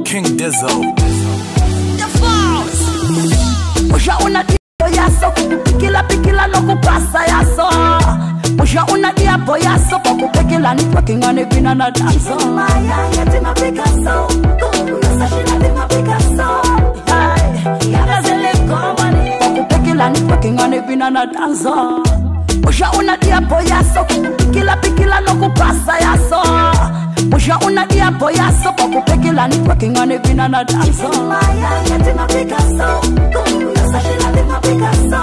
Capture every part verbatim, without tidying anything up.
King Dizzo. The Falls. Usha una diapo yaso kupikila pikila no kupasa yaso. Usha una diapo yaso kupikila ni fucking on it vina na danso. Maya yeti ma Picasso. Una sashina di ma Picasso. Ay, yara zele komani. Kupikila ni fucking on it vina na danso. Usha una diapo yaso kupikila pikila no kupasa yaso. Usha una diapo yaso kupikila ni fucking on it vina na danso. Maya yeti ma Picasso. Una sashina di ma Picasso.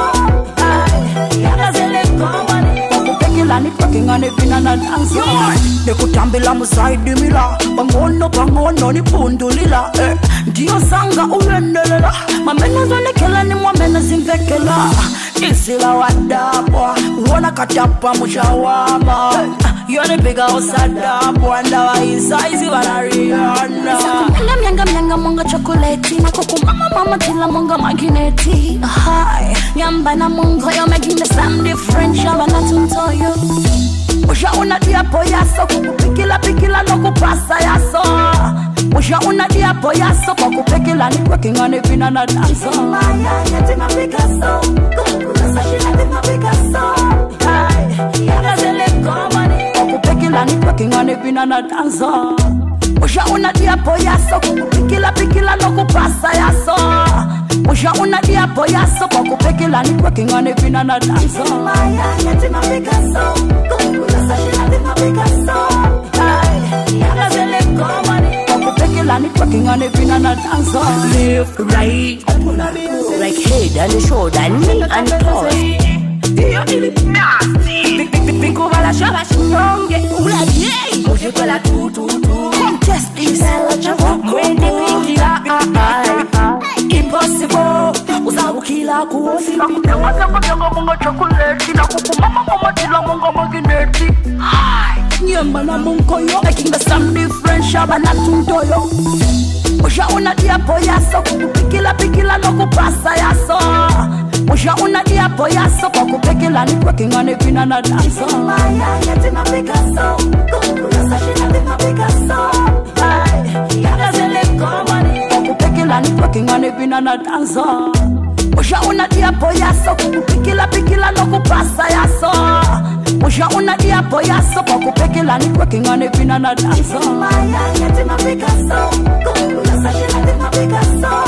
Ay, yara zele komani. Kupikila ni fucking on it vina na danso. Nekutambila musaidi mila. Bangono bangono ni pundulila. Eh, Dio sanga uyendelela. Mamena zone kela ni mwamena zimvekela. Isila wadabwa. Uona katapa mushawama. Yone piga usadabwa. Ndawa isaizi wanariana. Sakumela mianga mianga monga chokoleti. Na kuku mama mama tila monga magineti. Hai, nyamba na mongo yo making the sound different. Shaba na tuntoyo. Usha una diapo yaso kupikila pikila no kupasa yaso. Usha una diapo yaso kupikila ni working on it vina na danso. Maya yeti ma Picasso. Una sashina di ma Picasso. Ay, yara zele komani. Kupikila ni working on it vina na danso. Usha una diapo yaso kupikila pikila no kupasa yaso. Usha una diapo yaso kupikila ni working on it vina na danso. Maya yeti ma Picasso. Una sashina di ma Picasso. Ay, yara zele komani. Kupikila ni working on it vina na danso. Left, right, like head and shoulder, knee and toes. You're really nasty. Pick over la shaba shinyonge. Ula yay. Uje kwa la tu tu tu. Contest this. When they pick it up, impossible. Usabu kila kuosi. Nakutemata kwa monga chokoleti. Na kukumama mama tila monga magineti. Hai, nyamba na mongo yo. Making the sound different. Shaba na tuntoyo. Usha una diapo yaso kupikila pikila no kupasa yaso. Usha una diapo yaso kupikila ni working on it vina na danso. Maya yeti ma Picasso. Una sashina di ma Picasso. Ay, yara zele komani. Kupikila ni working on it vina na danso. Usha una diapo yaso kupikila pikila no kupasa yaso. Usha una diapo yaso kupikila ni working on it vina na danso. Maya yeti ma Picasso. Una sashina di ma Picasso.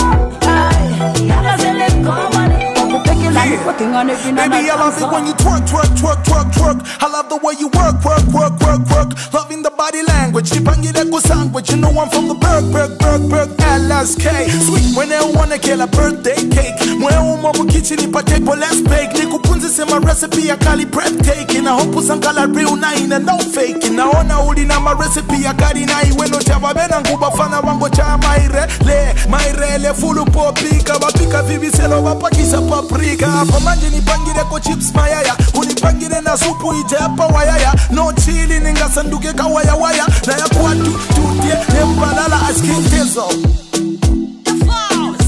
Ay, yara zele komani. Yeah. Baby, I love it when you twerk, twerk, twerk, twerk, twerk. I love the way you work, work, work, work, work. Loving the body language, chipangile ku sandwich. You know I'm from the Berg, Berg, Berg, Berg, L S K. Sweet when they wanna kill a birthday cake. Mwe umo mukitchen ipate po let's bake. Nikupunzise my recipe ya kali prep cake. Na hope usankala real na ina no fake. Naona uli na my recipe ya kari na iwe no chaba bena nguba fana wango cha maire. Le, maire le fulu popika. Wapika vibiselo wapakisa paprika. Pamanje nipangire ko chips mayaya. Unipangire na supu ije hapa wayaya. No chili ninga sanduke kawaya waya. Na ya kwa tu tutie nembalala as King Dizzo. The Falls.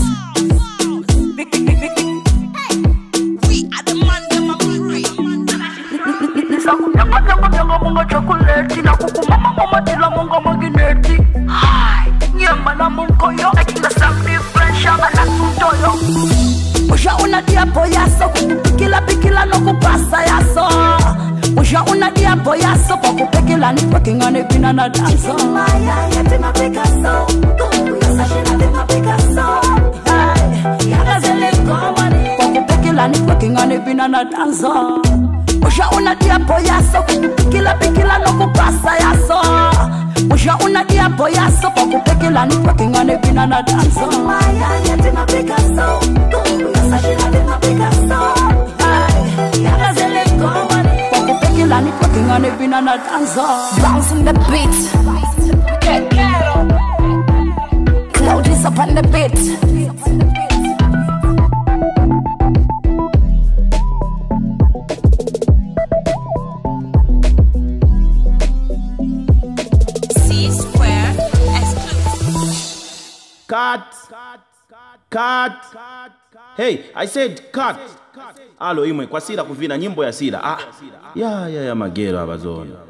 We are the man them are free. Nakutemata kwa monga chokoleti. Na kukumama mama tila monga magineti. Hai, nyamba na mongo yo. Making the sound different. Shaba na tuntoyo. Usha una diapo yaso kupikila pikila no kupasa yaso. Usha una diapo yaso kupikila ni working on it vina na danso. Maya yeti ma Picasso. Una sashina di ma Picasso. Ay, yara zele komani. Kupikila ni working on it vina na danso. Usha una diapo yaso kupikila pikila no kupasa yaso. Usha una diapo yaso kupikila ni working on it vina na danso. Maya yeti ma Picasso. Una sashina di ma Picasso. Ay, yara zele komani. Kupikila ni working on it vina na danso. Bouncing the beat. Get ghetto. Cloud is up on the beat. Cut. Cut. Hey, I said cut. Alo imwe kwa sira kuvina nyimbo ya sira. Ah. Ya ya ya magero abazona.